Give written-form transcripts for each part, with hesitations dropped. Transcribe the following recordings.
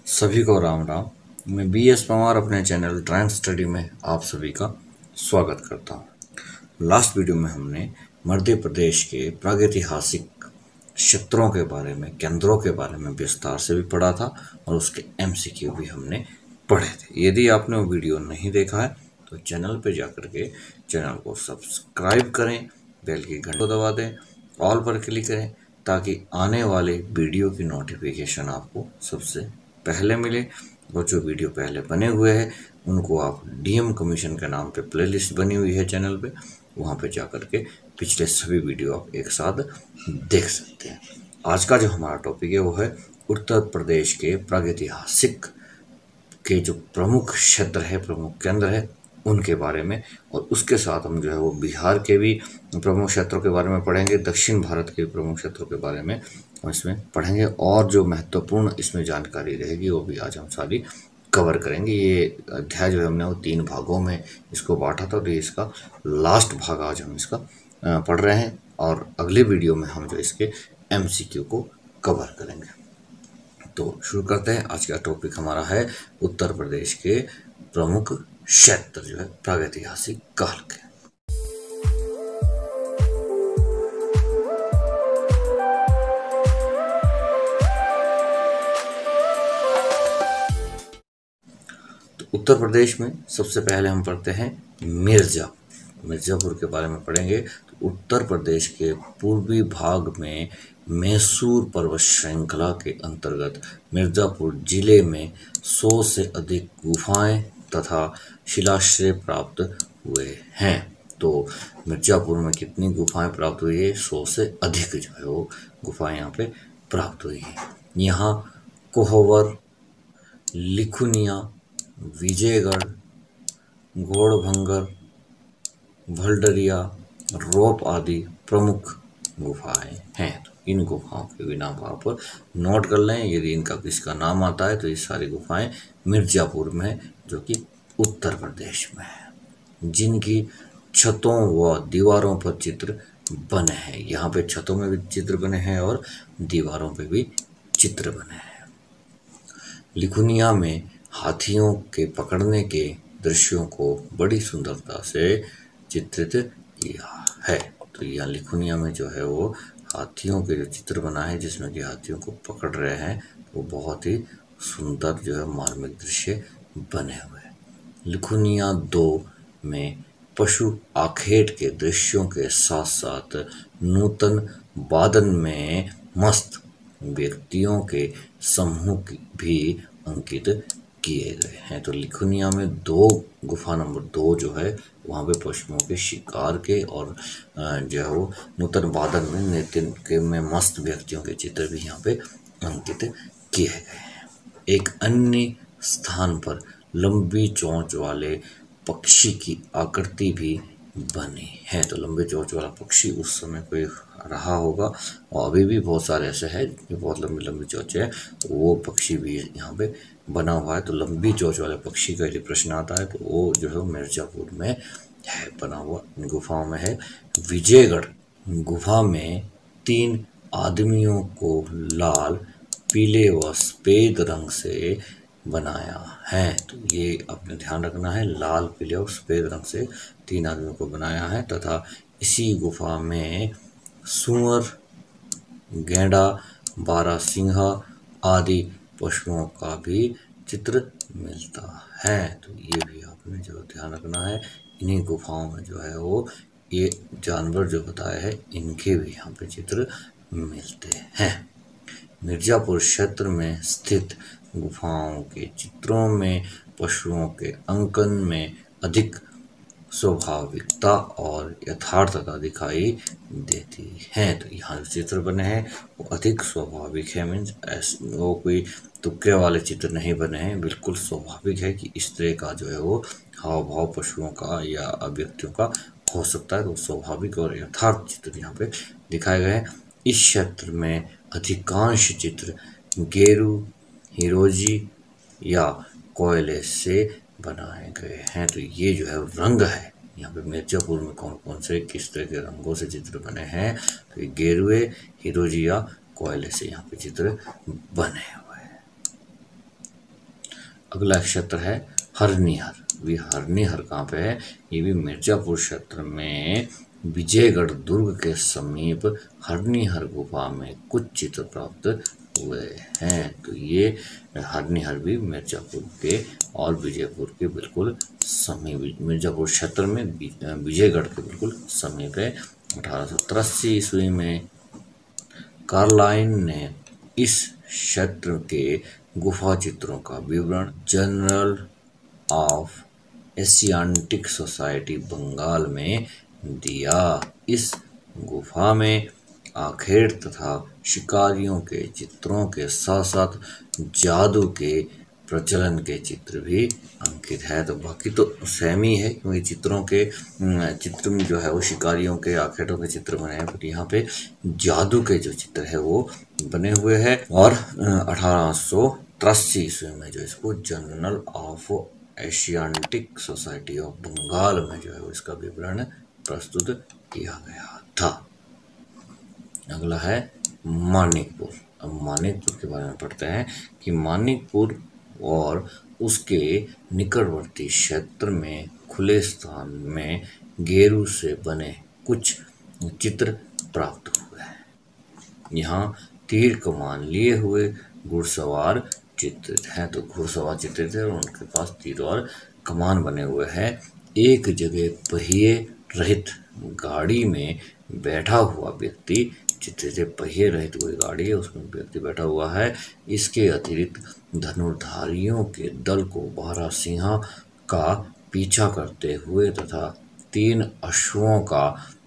सभी को राम राम। मैं BS पवार अपने चैनल ट्रांस स्टडी में आप सभी का स्वागत करता हूँ। लास्ट वीडियो में हमने मध्य प्रदेश के प्रागैतिहासिक क्षेत्रों के बारे में, केंद्रों के बारे में विस्तार से भी पढ़ा था और उसके MCQ भी हमने पढ़े थे। यदि आपने वो वीडियो नहीं देखा है तो चैनल पे जाकर के चैनल को सब्सक्राइब करें, बेल की घंटी को दबा दें, ऑल पर क्लिक करें ताकि आने वाले वीडियो की नोटिफिकेशन आपको सबसे पहले मिले। और जो वीडियो पहले बने हुए हैं उनको आप DM कमीशन के नाम पे प्लेलिस्ट बनी हुई है चैनल पे, वहाँ पे जाकर के पिछले सभी वीडियो आप एक साथ देख सकते हैं। आज का जो हमारा टॉपिक है वो है उत्तर प्रदेश के प्रागैतिहासिक के जो प्रमुख क्षेत्र है, प्रमुख केंद्र है, उनके बारे में। और उसके साथ हम जो है वो बिहार के भी प्रमुख क्षेत्रों के बारे में पढ़ेंगे, दक्षिण भारत के प्रमुख क्षेत्रों के बारे में हम इसमें पढ़ेंगे और जो महत्वपूर्ण इसमें जानकारी रहेगी वो भी आज हम सारी कवर करेंगे। ये अध्याय जो है हमने वो 3 भागों में इसको बांटा था और ये इसका लास्ट भाग आज हम इसका पढ़ रहे हैं और अगले वीडियो में हम जो इसके MCQ को कवर करेंगे। तो शुरू करते हैं। आज का टॉपिक हमारा है उत्तर प्रदेश के प्रमुख क्षेत्र जो है प्रागैतिहासिक काल के। तो उत्तर प्रदेश में सबसे पहले हम पढ़ते हैं मिर्जापुर के बारे में पढ़ेंगे। तो उत्तर प्रदेश के पूर्वी भाग में मैसूर पर्वत श्रृंखला के अंतर्गत मिर्जापुर जिले में 100 से अधिक गुफाएं तथा शिलाश्रय प्राप्त हुए हैं। तो मिर्जापुर में कितनी गुफाएं प्राप्त हुई है? 100 से अधिक जो है वो गुफाएं यहाँ पे प्राप्त हुई हैं। यहाँ कोहवर, लिखुनिया, विजयगढ़, घोड़भंगर, भलडरिया, रोप आदि प्रमुख गुफाएं हैं। तो इन गुफाओं के भी नाम आप नोट कर लें। यदि इनका किसका नाम आता है तो ये सारी गुफाएं मिर्जापुर में है, जो कि उत्तर प्रदेश में है, जिनकी छतों व दीवारों पर चित्र बने हैं। यहाँ पे छतों में भी चित्र बने हैं और दीवारों पे भी चित्र बने हैं। लिखुनिया में हाथियों के पकड़ने के दृश्यों को बड़ी सुंदरता से चित्रित किया है। तो यहाँ लिखुनिया में जो है वो हाथियों के जो चित्र बना है, जिसमें कि हाथियों को पकड़ रहे हैं, वो बहुत ही सुंदर जो है मार्मिक दृश्य बने हुए हैं। लिखुनिया 2 में पशु आखेट के दृश्यों के साथ साथ नूतन वादन में मस्त व्यक्तियों के समूह भी अंकित किए गए हैं। तो लिखुनिया में 2 गुफा नंबर 2 जो है वहाँ पे पशुओं के शिकार के और जो है वो नूतन वादन में नृत्य के में मस्त व्यक्तियों के चित्र भी यहाँ पे अंकित किए गए हैं। एक अन्य स्थान पर लंबी चोंच वाले पक्षी की आकृति भी बनी है। तो लंबे चोंच वाला पक्षी उस समय कोई रहा होगा और अभी भी बहुत सारे ऐसे हैं जो बहुत लंबी लंबी चोंचे हैं, तो वो पक्षी भी यहाँ पे बना हुआ है। तो लंबी चोंच वाले पक्षी का यदि प्रश्न आता है तो वो जो है मिर्जापुर में है, बना हुआ गुफाओं में है। विजयगढ़ गुफा में 3 आदमियों को लाल, पीले व सफेद रंग से बनाया है। तो ये आपने ध्यान रखना है, लाल, पीले और सफेद रंग से 3 आदमियों को बनाया है। तथा इसी गुफा में सूअर, गैंडा, बारहसिंहा आदि पशुओं का भी चित्र मिलता है। तो ये भी आपने जो ध्यान रखना है, इन्हीं गुफाओं में जो है वो ये जानवर जो बताए हैं इनके भी यहाँ पे चित्र मिलते हैं। मिर्जापुर क्षेत्र में स्थित गुफाओं के चित्रों में पशुओं के अंकन में अधिक स्वाभाविकता और यथार्थता दिखाई देती है। तो यहाँ जो चित्र बने हैं वो अधिक स्वाभाविक है, मीन्स वो कोई तुक्के वाले चित्र नहीं बने हैं, बिल्कुल स्वाभाविक है कि इस तरह का जो है वो हाव भाव पशुओं का या व्यक्तियों का हो सकता है। तो स्वाभाविक और यथार्थ चित्र यहाँ पे दिखाए गए हैं। इस क्षेत्र में अधिकांश चित्र गेरू, हिरोजी या कोयले से बनाए गए हैं। तो ये जो है रंग है, यहाँ पे मिर्जापुर में कौन कौन से किस तरह के रंगों से चित्र बने हैं, तो ये गेरुए, हिरोजी या कोयले से यहाँ पे चित्र बने हुए हैं। अगला क्षेत्र है हरनिहर। भी हरनिहर कहाँ पे है? ये भी मिर्जापुर क्षेत्र में विजयगढ़ दुर्ग के समीप हरनिहर गुफा में कुछ चित्र प्राप्त हुए हैं। तो ये हरनिहर भी मिर्जापुर के और विजयपुर के बिल्कुल समीप, मिर्जापुर क्षेत्र में विजयगढ़ के बिल्कुल समीप है। 1883 ईस्वी में कार्लाइन ने इस क्षेत्र के गुफा चित्रों का विवरण journal of Asiatic society Bengal में दिया। इस गुफा में आखेट तथा शिकारियों के चित्रों के साथ साथ जादू के प्रचलन के चित्र भी अंकित है। तो बाकी तो सेम ही है, क्योंकि चित्र में जो है वो शिकारियों के, आखेटों के चित्र बने हैं, पर यहाँ पे जादू के जो चित्र है वो बने हुए हैं। और 1883 ईस्वी में जो इसको journal of Asiatic society of Bengal में जो है वो इसका विवरण प्रस्तुत किया गया था। अगला है मानिकपुर। अब मानिकपुर के बारे में पढ़ते हैं कि मानिकपुर और उसके निकटवर्ती क्षेत्र में खुले स्थान में गेरू से बने कुछ चित्र प्राप्त हुए हैं। यहाँ तीर कमान लिए हुए घुड़सवार चित्रित हैं। तो घुड़सवार चित्रित है और उनके पास तीर और कमान बने हुए हैं। एक जगह पहिए रहित गाड़ी में बैठा हुआ व्यक्ति चित्रित है। पहिए रहित कोई गाड़ी है, उसमें व्यक्ति बैठा हुआ है। इसके अतिरिक्त धनुर्धारियों के दल को बारहसिंहा का पीछा करते हुए तथा 3 अश्वों का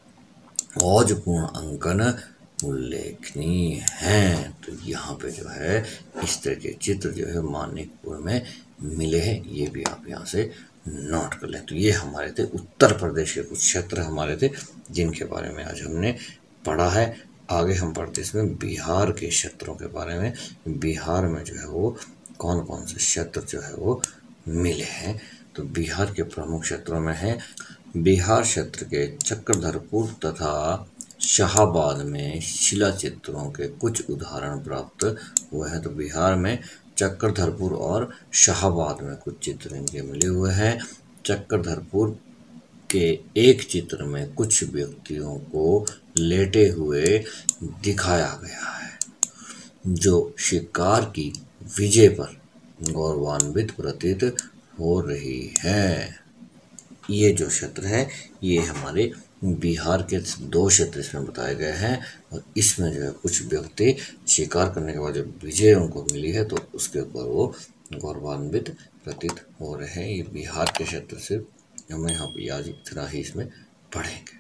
औजपूर्ण अंकन उल्लेखनीय है। तो यहाँ पे जो है इस तरह के चित्र जो है मानिकपुर में मिले हैं। ये भी आप यहाँ से नोट कर लें। तो ये हमारे थे उत्तर प्रदेश के कुछ क्षेत्र हमारे थे, जिनके बारे में आज हमने पढ़ा है। आगे हम पढ़ते इसमें बिहार के क्षेत्रों के बारे में। बिहार में जो है वो कौन कौन से क्षेत्र जो है वो मिले हैं। तो बिहार के प्रमुख क्षेत्रों में है बिहार क्षेत्र के चक्रधरपुर तथा शाहाबाद में शिला चित्रों के कुछ उदाहरण प्राप्त हुए हैं। तो बिहार में चक्रधरपुर और शाहाबाद में कुछ चित्र इनके मिले हुए हैं। चक्रधरपुर के एक चित्र में कुछ व्यक्तियों को लेटे हुए दिखाया गया है, जो शिकार की विजय पर गौरवान्वित प्रतीत हो रही है। ये जो क्षेत्र है ये हमारे बिहार के 2 क्षेत्र इसमें बताए गए हैं। और इसमें जो है कुछ व्यक्ति शिकार करने के बाद जो विजय उनको मिली है तो उसके ऊपर वो गौरवान्वित प्रतीत हो रहे हैं। ये बिहार के क्षेत्र से हमें यहाँ पे आज इतना ही इसमें पढ़ेंगे।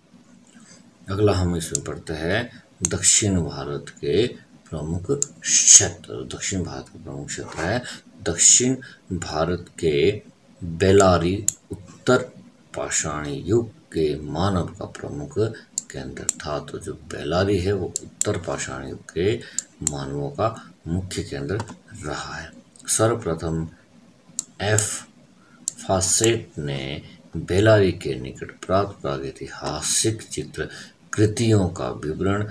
अगला हम इसमें पढ़ते हैं दक्षिण भारत के प्रमुख क्षेत्र। दक्षिण भारत का प्रमुख क्षेत्र है दक्षिण भारत के बेलारी उत्तर पाषाणी युग के मानव का प्रमुख केंद्र था। तो जो बेलारी है वो उत्तर पाषाणी युग के मानवों का मुख्य केंद्र रहा है। सर्वप्रथम एफ फासेट ने बेलारी के निकट प्राप्त प्रागैतिहासिक चित्र कृतियों का विवरण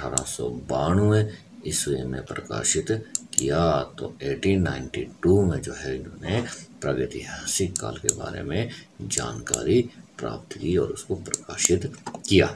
1892 ईस्वी में प्रकाशित किया। तो 1892 में जो है इन्होंने प्रागैतिहासिक काल के बारे में जानकारी प्राप्त की और उसको प्रकाशित किया।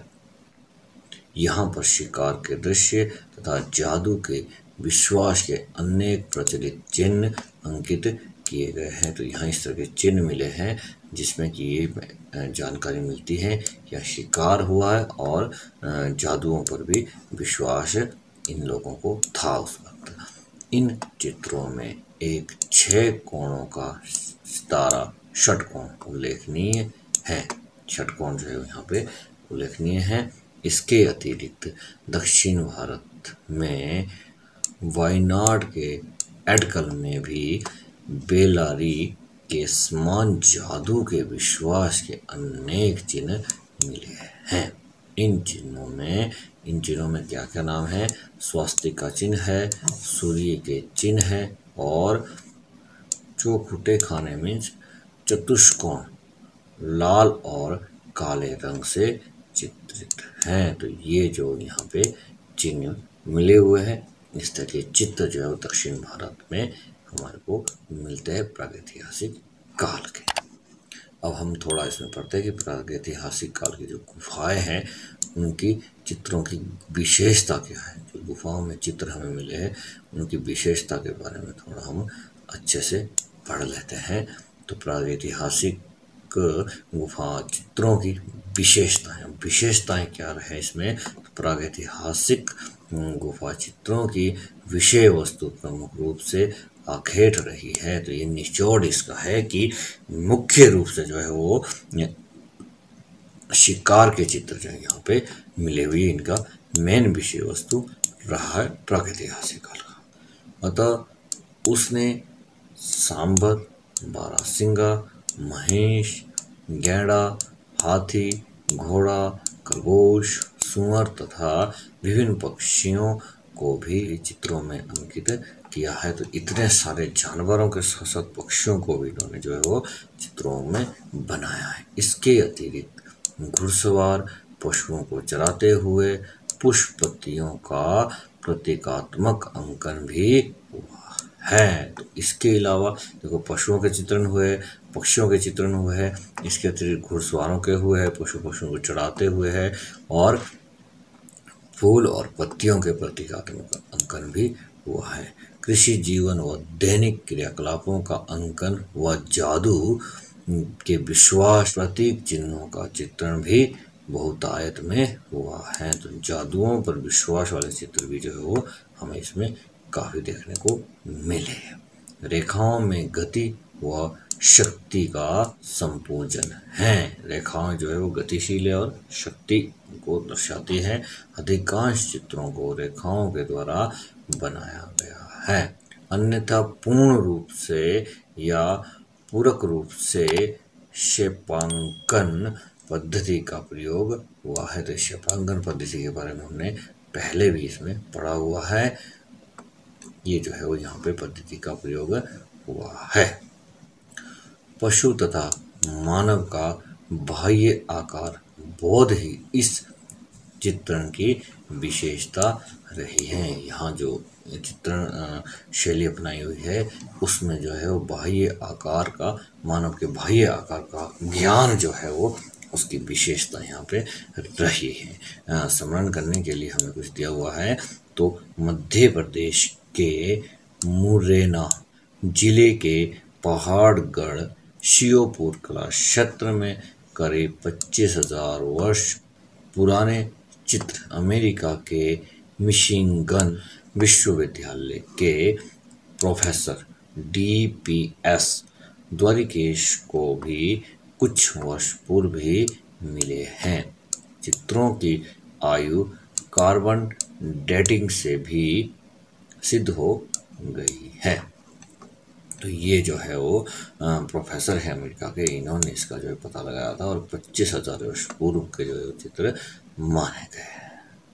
यहाँ पर शिकार के दृश्य तथा जादू के विश्वास के अनेक प्रचलित चिन्ह अंकित किए गए हैं। तो यहाँ इस तरह के चिन्ह मिले हैं जिसमें कि ये जानकारी मिलती है कि शिकार हुआ है और जादुओं पर भी विश्वास इन लोगों को था उस वक्त। इन चित्रों में एक 6 कोणों का सितारा षटकोण उल्लेखनीय है। षटकोण जो है यहाँ पे उल्लेखनीय है। इसके अतिरिक्त दक्षिण भारत में वायनाड के एडकल में भी बेलारी के समान जादू के विश्वास के अनेक चिन्ह मिले हैं। इन चिन्हों में क्या क्या नाम है? स्वास्तिका चिन्ह है, सूर्य के चिन्ह है और चौखुटे खाने मीन्स चतुष्कोण लाल और काले रंग से चित्रित हैं। तो ये जो यहाँ पे चिन्ह मिले हुए हैं, इस तरह के चित्र जो है दक्षिण भारत में हमारे को मिलते हैं प्रागैतिहासिक काल के। अब हम थोड़ा इसमें पढ़ते हैं कि प्रागैतिहासिक काल की जो गुफाएं हैं उनकी चित्रों की विशेषता क्या है। जो गुफाओं में चित्र हमें मिले हैं उनकी विशेषता के बारे में थोड़ा हम अच्छे से पढ़ लेते हैं। तो प्रागैतिहासिक गुफा चित्रों की विशेषताएं क्या रहे इसमें। तो प्रागैतिहासिक गुफा चित्रों की विषय वस्तु प्रमुख रूप से आखेट रही है। तो ये निचोड़ इसका है कि मुख्य रूप से जो है वो शिकार के चित्र जो है यहाँ पे मिले हुए, इनका मेन विषय वस्तु रहा है प्रागैतिहासिक काल का। अतः उसने सांबर, बारहसिंगा, महिष, गैंडा, हाथी, घोड़ा, खरगोश, सूअर तथा विभिन्न पक्षियों को भी चित्रों में अंकित किया है। तो इतने सारे जानवरों के साथ साथ पक्षियों को भी इन्होंने जो है वो चित्रों में बनाया है। इसके अतिरिक्त घुड़सवार पशुओं को चराते हुए पुष्प पत्तियों का प्रतीकात्मक अंकन भी हुआ है। तो इसके अलावा देखो पशुओं के चित्रण हुए, पक्षियों के चित्रण हुए हैं, इसके अतिरिक्त घुड़सवारों के हुए हैं, पशुओं को चढ़ाते हुए हैं और फूल और पत्तियों के प्रतीकात्मक अंकन भी हुआ है। कृषि जीवन व दैनिक क्रियाकलापों का अंकन व जादू के विश्वास प्रतीक चिन्हों का चित्रण भी बहुतायत में हुआ है। तो जादुओं पर विश्वास वाले चित्र भी जो है वो हमें इसमें काफी देखने को मिले। रेखाओं में गति व शक्ति का संपूजन है। रेखाएं जो है वो गतिशील है और शक्ति को दर्शाती है। अधिकांश चित्रों को रेखाओं के द्वारा बनाया गया है, अन्यथा पूर्ण रूप से या पूरक रूप से क्षेपांकन पद्धति का प्रयोग हुआ है। तो क्षेपांकन पद्धति के बारे में हमने पहले भी इसमें पढ़ा हुआ है। ये जो है वो यहाँ पे पद्धति का प्रयोग हुआ है। पशु तथा मानव का बाह्य आकार बोध ही इस चित्रण की विशेषता रही है। यहाँ जो चित्रण शैली अपनाई हुई है उसमें जो है वो बाह्य आकार का, मानव के बाह्य आकार का ज्ञान जो है वो उसकी विशेषता यहाँ पे रही है। स्मरण करने के लिए हमें कुछ दिया हुआ है। तो मध्य प्रदेश के मुरैना जिले के पहाड़गढ़ श्योपुर कला क्षेत्र में करीब 25,000 वर्ष पुराने चित्र अमेरिका के मिशिगन विश्वविद्यालय के प्रोफेसर DPS द्वारिकेश को भी कुछ वर्ष पूर्व ही मिले हैं। चित्रों की आयु कार्बन डेटिंग से भी सिद्ध हो गई है। तो ये जो है वो प्रोफेसर है अमेरिका के, इन्होंने इसका जो है पता लगाया था और 25,000 वर्ष पूर्व के जो है चित्र माने गए हैं।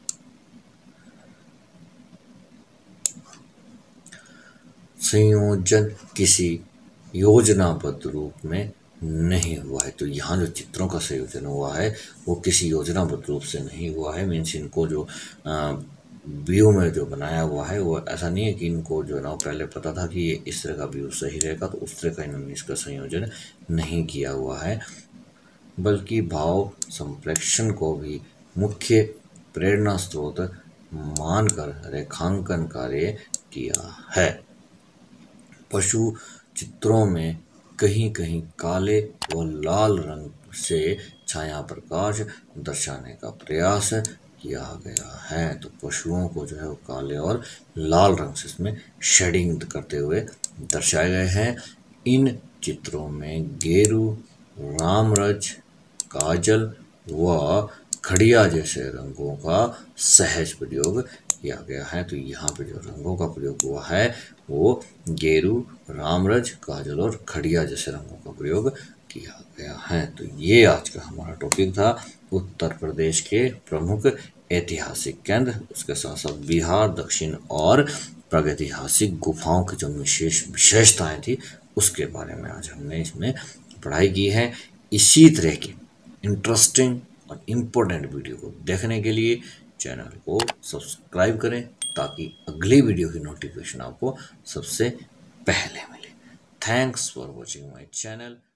संयोजन किसी योजनाबद्ध रूप में नहीं हुआ है। तो यहाँ जो चित्रों का संयोजन हुआ है वो किसी योजनाबद्ध रूप से नहीं हुआ है। मीन्स इनको जो व्यू में जो बनाया हुआ है वो ऐसा नहीं है कि इनको जो है ना पहले पता था कि ये इस तरह का व्यू सही रहेगा तो उस तरह का इन्होंने इसका संयोजन नहीं किया हुआ है, बल्कि भाव संप्रेक्षण को भी मुख्य प्रेरणा स्रोत मानकर रेखांकन कार्य किया है। पशु चित्रों में कहीं कहीं काले व लाल रंग से छाया प्रकाश दर्शाने का प्रयास किया गया है। तो पशुओं को जो है वो काले और लाल रंग से इसमें शेडिंग करते हुए दर्शाए गए हैं। इन चित्रों में गेरू, रामरज, काजल व खड़िया जैसे रंगों का सहज प्रयोग किया गया है। तो यहाँ पे जो रंगों का प्रयोग हुआ है वो गेरू, रामरज, काजल और खड़िया जैसे रंगों का प्रयोग किया गया है। तो ये आज का हमारा टॉपिक था उत्तर प्रदेश के प्रमुख ऐतिहासिक केंद्र, उसके साथ साथ बिहार, दक्षिण और प्रागैतिहासिक गुफाओं की जो विशेषताएं थी उसके बारे में आज हमने इसमें पढ़ाई की है। इसी तरह की इंटरेस्टिंग और इम्पोर्टेंट वीडियो को देखने के लिए चैनल को सब्सक्राइब करें ताकि अगली वीडियो की नोटिफिकेशन आपको सबसे पहले मिले। Thanks for watching my channel.